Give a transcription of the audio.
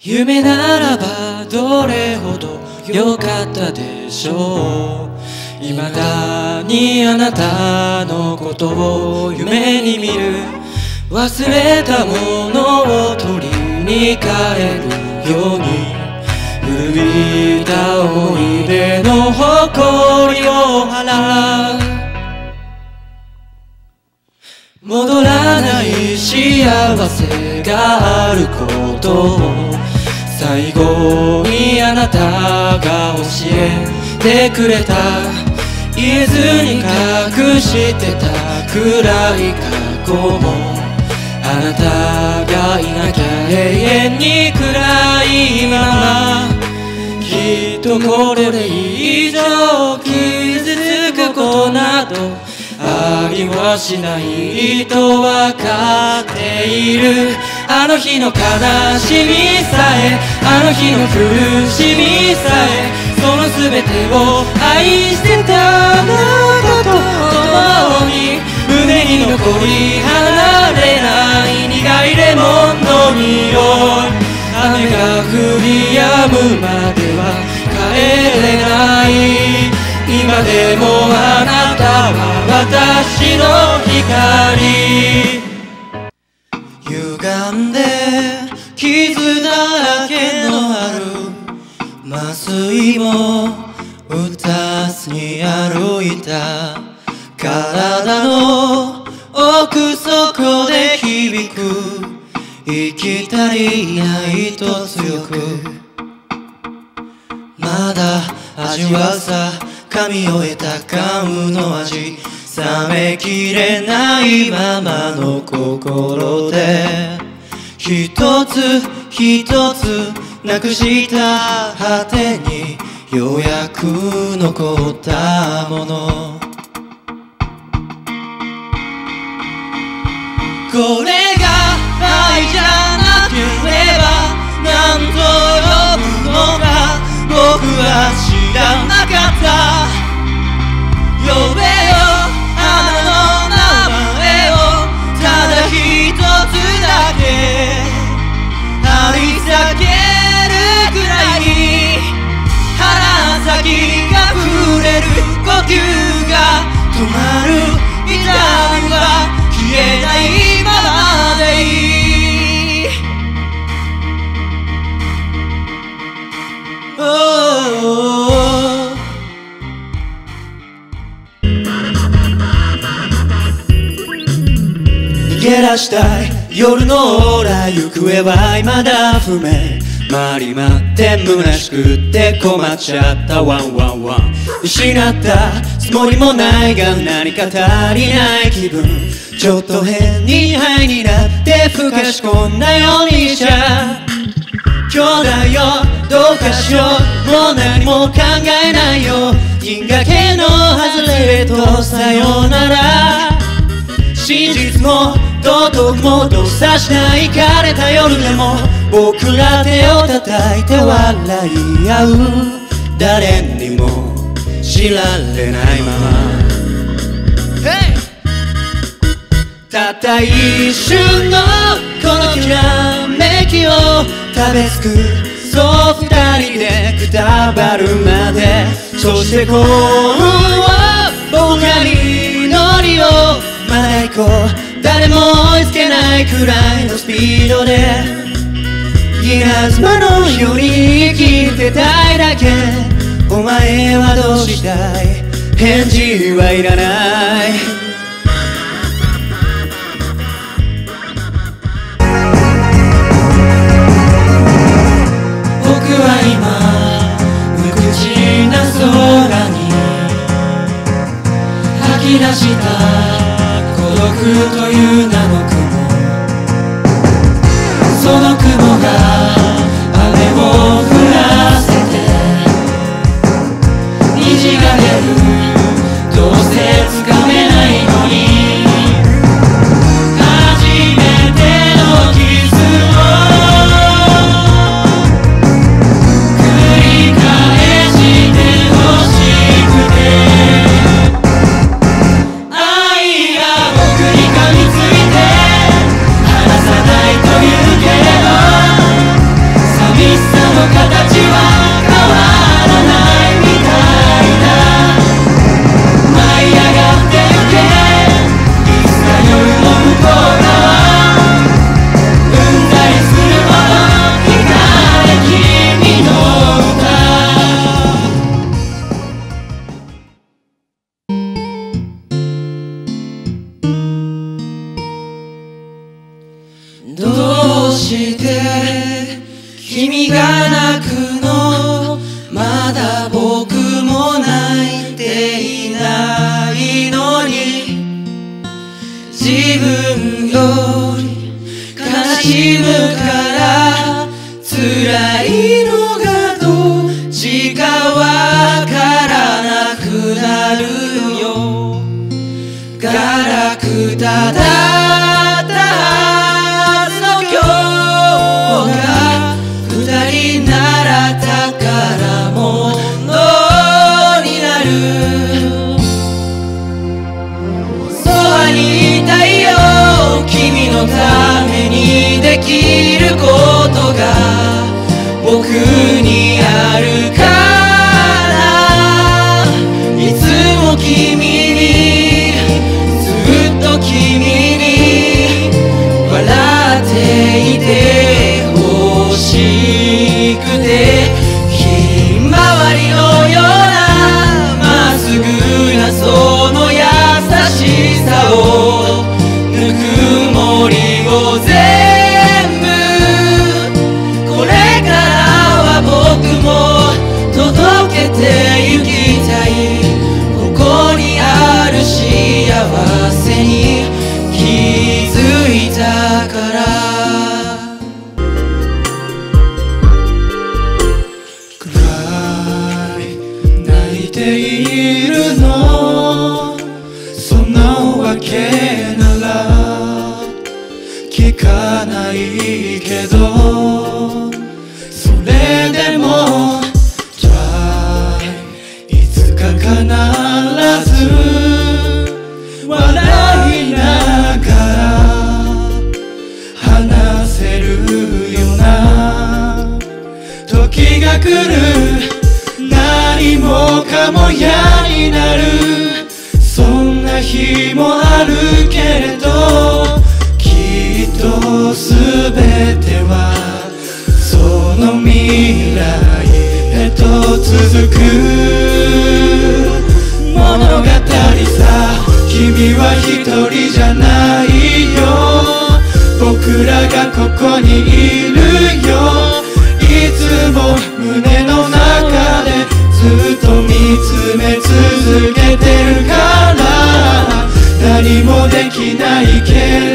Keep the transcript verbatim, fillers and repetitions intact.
夢ならばどれほど良かったでしょう。未だにあなたのことを夢に見る。忘れたものを取りに帰るように、古びた思い出の誇りを払う。戻らない幸せがあることを最後にあなたが教えてくれた。言えずに隠してた暗い過去も、あなたがいなきゃ永遠に暗いまま。きっとこれで以上傷つくことなどありはしないとわかっている。あの日の悲しみさえ、あの日の苦しみさえ、その全てを愛してたあなたと共に、胸に残り離れない苦いレモンの匂い。雨が降り止むまでは帰れない。今でもあなたは私の光。歪んで傷だらけのある麻酔も打たずに歩いた。体の奥底で響く生き足りないと強く、まだ味わうさ噛み終えたガムの味。冷めきれないままの心で一つ一つなくした果てにようやく残ったもの。これが愛じゃなければ何と呼ぶのか僕は知らなかった。呼べよあの名前をただ一つだけ。張り裂けるくらいに鼻先が触れる。呼吸が止まる。痛みは消えないままでいい。逃げ出したい夜のオーラ、行方は未だ不明。回り回って虚しくって困っちゃったワンワンワン。失ったつもりもないが何か足りない気分。ちょっと変にハイになってふかし込んだようにしちゃ。兄弟よどうかしよう、もう何も考えないよ。銀河系の外れとさよなら。真実も道徳もどうさしない枯れた夜でも僕ら手を叩いて笑い合う。誰にも知られないまま、hey! たった一瞬のこのきらめきを食べつく。そう二人でくたばるまで。そして幸運を僕らに祈りをまだ行こう。誰も追いつけないくらいのスピードで稲妻のように生きてたいだけ。お前はどうしたい？返事はいらない。僕は今無口な空に吐き出した孤独という名の雲。その雲が雨を降らせて虹が出る。どうせつかめないのに初めてのキスを繰り返してほしくて。愛が僕に噛みついてどうして君が泣くの？まだ僕も泣いていないのに、自分より悲しむから辛いのがどっちかわからなくなるよ。ガラクタだのためにできることが僕にあるから、いつも君にずっと君に笑っていてほしくて、ひまわりのようなまっすぐなその優しさをぬくもりを全部、これからは僕も届けてゆきたい。ここにある幸せに気づいたから。暗い泣いているの？そんなわけなら聞かないけど、それでも Try いつか必ず笑いながら話せるような時が来る。何もかも嫌になる、そんな日もあるけれど、きっとすべてはその未来へと続く物語さ。君は一人じゃないよ、僕らがここにいるよ。いつも胸の中でずっと見つめ続けてるから、何もできないけど